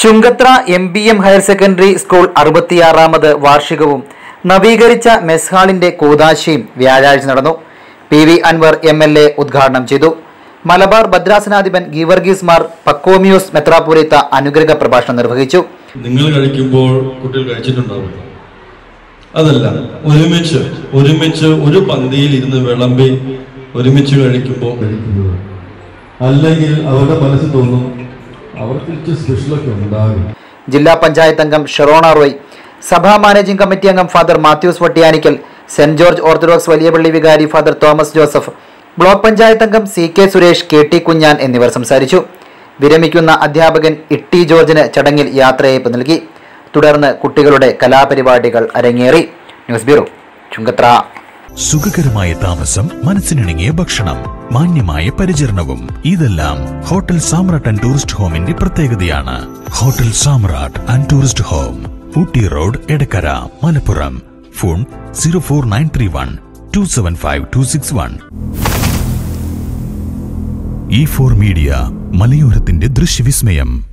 Chungathara MBM higher secondary school 66ാമത് വാർഷികവും നവീകരിച്ച മെസ് ഹാളിന്റെ കൂദാശയും വ്യാഴാഴ്ച നടന്നു. PV അൻവർ MLA ഉദ്ഘാടനം ചെയ്തു. മലബാർ ഭദ്രാസനാധിപൻ ഗീവർഗീസ് മാർ പക്കോമിയോസ് മെത്രാപ്പോലീത്ത അനുഗ്രഹ പ്രഭാഷണം നിർവഹിച്ചു. നിങ്ങൾ കഴിക്കുമ്പോൾ കുട്ടികൾ കഴിച്ചിട്ടുണ്ടാവില്ല, അതല്ല ഒരുമിച്ച് ഒരു പന്തിയിൽ ഇരുന്ന് വിളമ്പി ഒരുമിച്ച് കഴിക്കുമ്പോൾ അല്ലെങ്കിൽ അവരുടെ മനസ്സിൽ തോന്നും അവർക്ക് സ്പെഷ്യലൊക്കെ ഉണ്ടാകും. ജില്ലാ പഞ്ചായത്ത് അംഗം ഷെറോണ റോയ്, സഭാ മാനേജിംഗ് കമ്മിറ്റി അംഗം father Mathews Vattiyanickal, saint George orthodox Valiyapally വികാരി ഫാദർ തോമസ് ജോസഫ്, ബ്ലോക്ക് പഞ്ചായത്ത് അംഗം CK സുരേഷ്, KT കുഞ്ഞാൻ എന്നിവർ സംസാരിച്ചു. വിരമിക്കുന്ന അധ്യാപകൻ ഇട്ടി ജോർജിന് ചടങ്ങിൽ യാത്രയയപ്പ് നൽകി. തുടർന്ന് കുട്ടികളുടെ കലാപരിപാടികൾ അരങ്ങേറി. News bureau, Chungathara. സുഖകരമായ താമസം, മനസ്സിനിണങ്ങിയ ഭക്ഷണം, മാന്യമായ പരിചരണവും ഇതെല്ലാം ഹോട്ടൽ സാമ്രാട്ട് ആൻഡ് ടൂറിസ്റ്റ് ഹോമിന്റെ പ്രത്യേകതയാണ്. Hotel Samrat and tourist home, Ooty road, Edakkara, Malappuram. Phone 04931 275 261. E4 media, മലയോരത്തിന്റെ ദൃശ്യവിസ്മയം.